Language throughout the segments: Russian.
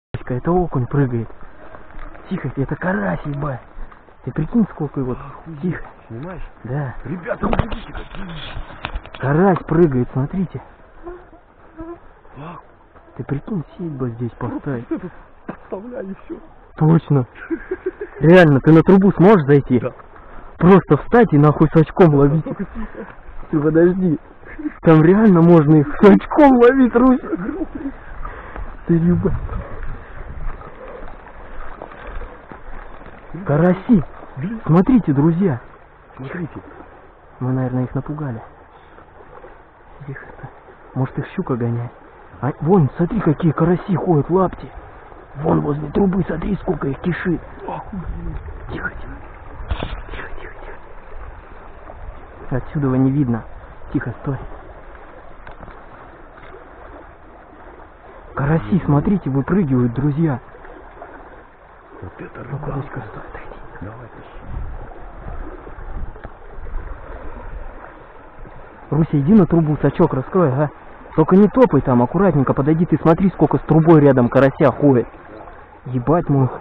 Это окунь прыгает. Тихо, это карась, ебать. Ты прикинь, сколько его. Тихо. Снимаешь? Да. Ребята, уходите. Карась прыгает, смотрите. А, Ты прикинь, сеть бы здесь поставить. подставляю все. Точно. Реально, ты на трубу сможешь зайти? Да. Просто встать и нахуй с очком ловить. Ты подожди. Там реально можно их с очком ловить, Руся. Ты ебать. Караси. Смотрите, друзья. Смотрите. Мы, наверное, их напугали. Тихо. Может, их щука гоняет. А вон, смотри, какие караси ходят в лапти. Вон возле трубы, смотри, сколько их кишит. Тихо, тихо. Тихо, тихо, тихо. Отсюда его не видно. Тихо, стой. Караси, смотрите, выпрыгивают, друзья. Вот это Ну, рыбалка. Руська, стой, отойди. Давай, тащи. Руся, иди на трубу, сачок раскрой, ага. Только не топай там, аккуратненько подойди, ты смотри, сколько с трубой рядом карася ходит. Ебать мой.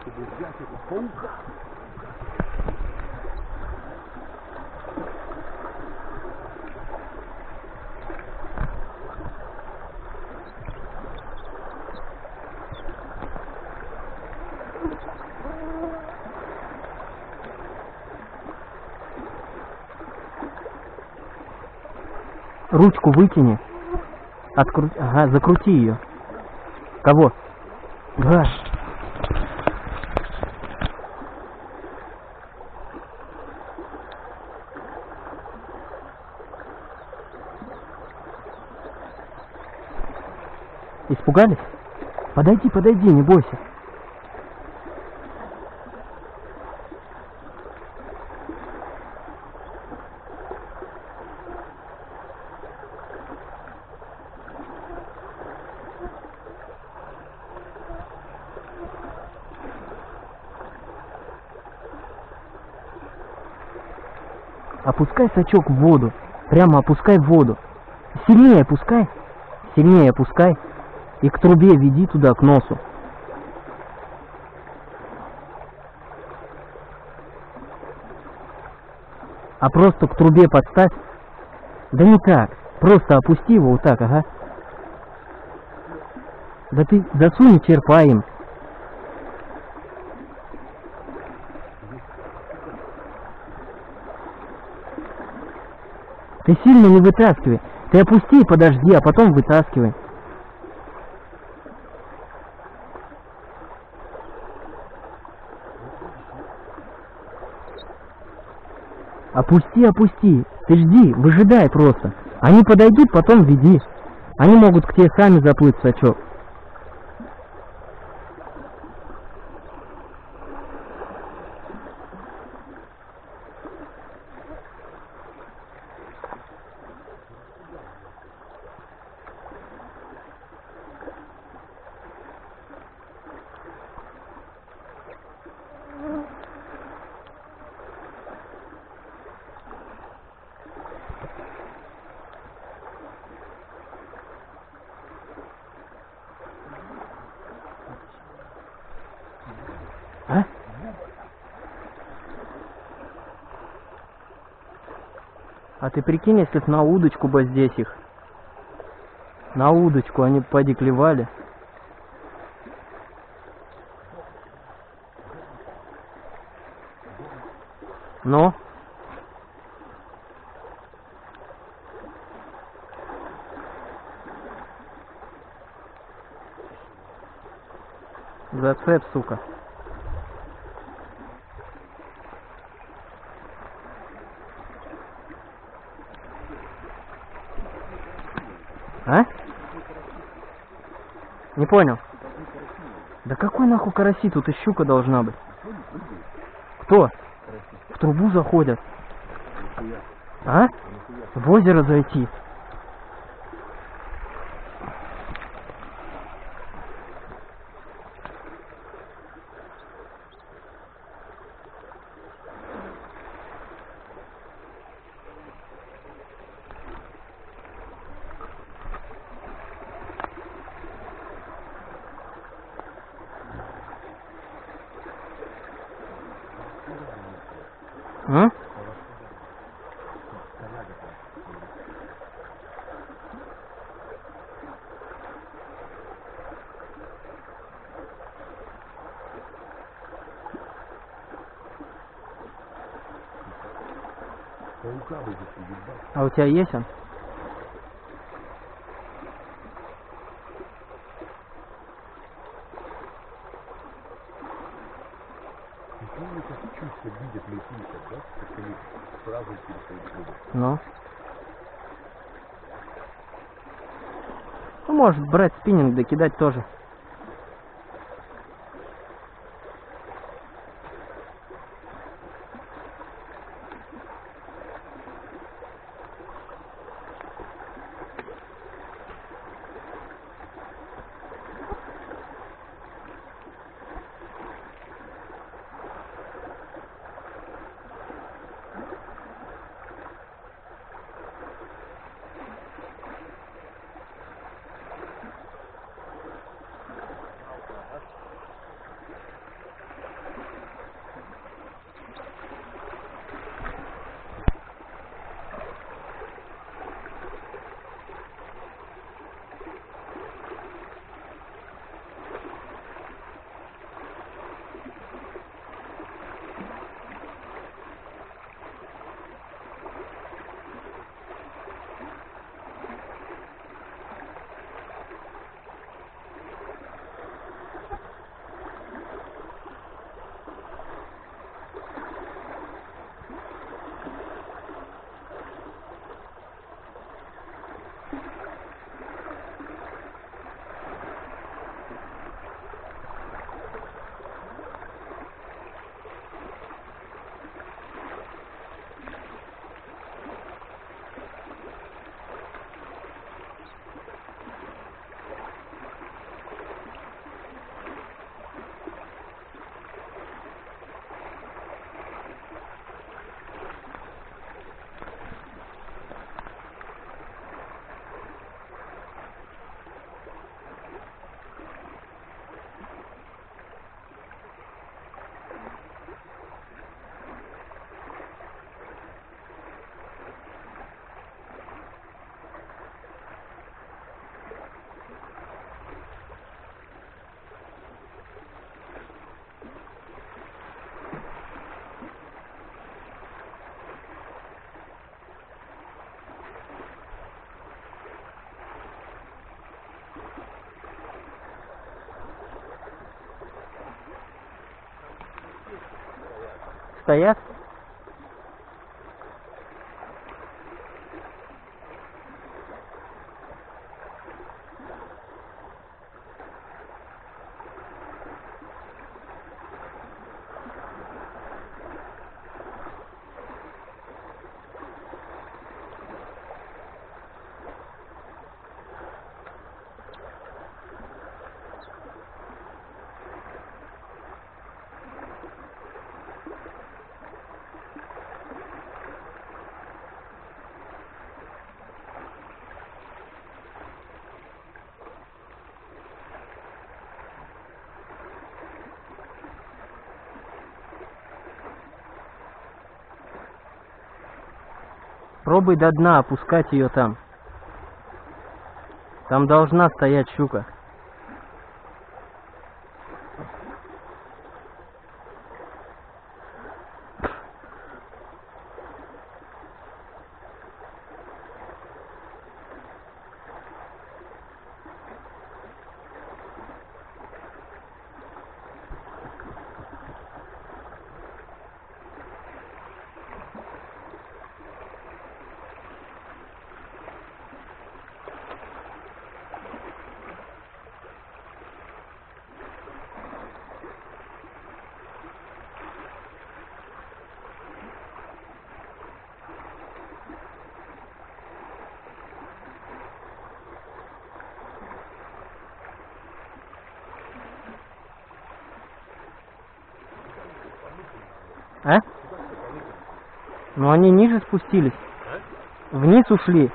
Ручку выкини. Открути. Ага, закрути ее. Кого? Газ. Испугались? Подойди, подойди, не бойся. Опускай сачок в воду. Прямо опускай в воду. Сильнее опускай. Сильнее опускай. И к трубе веди туда, к носу. А просто к трубе подставь. Да не так. Просто опусти его вот так, ага. Да ты засунь и черпай им. Ты сильно не вытаскивай. Ты опусти и подожди, а потом вытаскивай. Опусти, опусти. Ты жди, выжидай просто. Они подойдут, потом веди. Они могут к тебе сами заплыть в сачок. А? А ты прикинь, если б на удочку бы здесь их. На удочку они поди клевали. Но? Зацеп, сука. А? Не понял. Да какой нахуй караси? Тут и щука должна быть. Кто? В трубу заходят. А? В озеро зайти. М? Паука выйдет, ебать. А у тебя есть он? Никто как чувство видит, не слышит, да? Как они сразу переходят друг. Ну. Ну, может брать спиннинг, да кидать тоже. Стоят? Пробуй до дна опускать ее там. Там должна стоять щука. А? Ну они ниже спустились. Вниз ушли.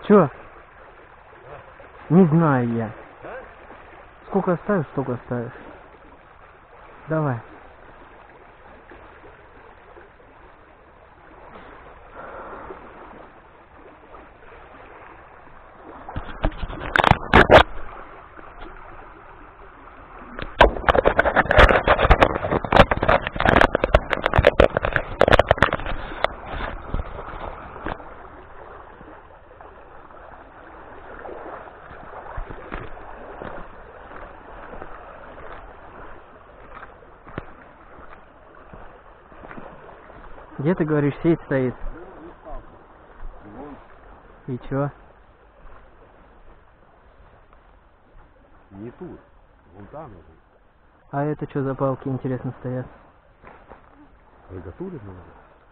Чё? Не знаю я. Сколько оставишь, столько оставишь. Давай. Где ты говоришь, сеть стоит? И чё? Не тут. Вон там уже. А это что за палки, интересно, стоят? Рогатурит надо.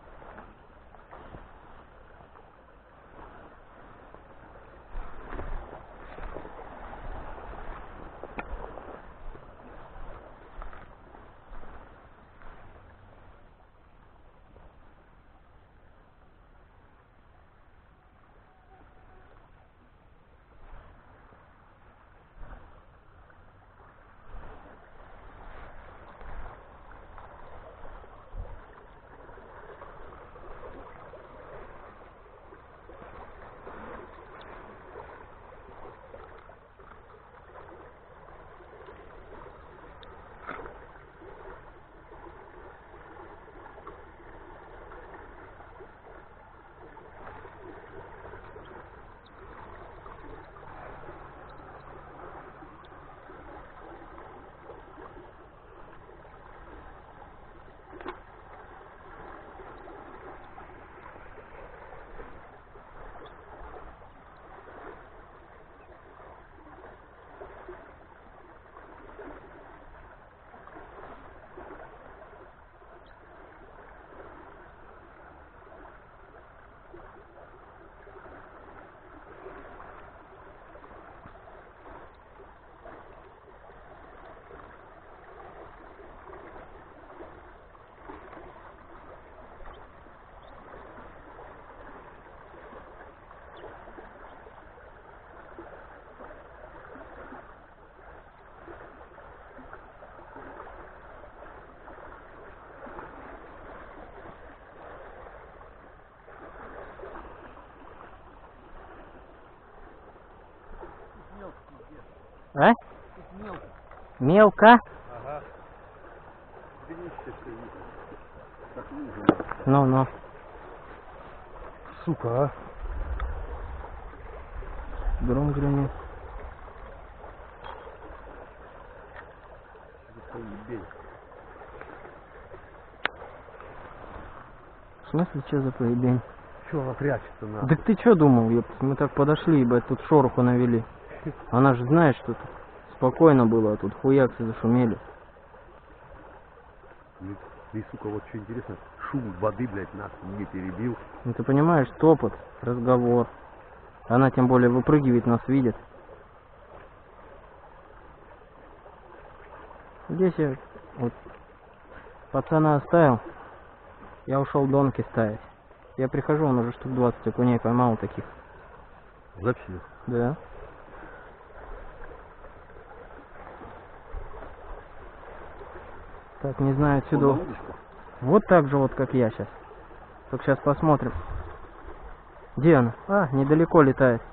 А? Мелко. Мелко? Ага. Так нужно. Ну. Сука, а. Гром гремит. В смысле, что за поебень? Чё она прячется на? Да ты что думал, ёпт? Мы так подошли, ебать, тут шороху навели. Она же знает, что тут спокойно было, а тут хуяксы зашумели. И, сука, вот что интересно, шум воды, блядь, нас не перебил. Ну ты понимаешь, топот, разговор. Она тем более выпрыгивает, нас видит. Здесь я вот пацана оставил. Я ушел донки ставить. Я прихожу, он уже штук 20 окуней поймал таких. Вообще? Да. Так, не знаю отсюда. Вот так же вот, как я сейчас. Только сейчас посмотрим. Где она? А, недалеко летает.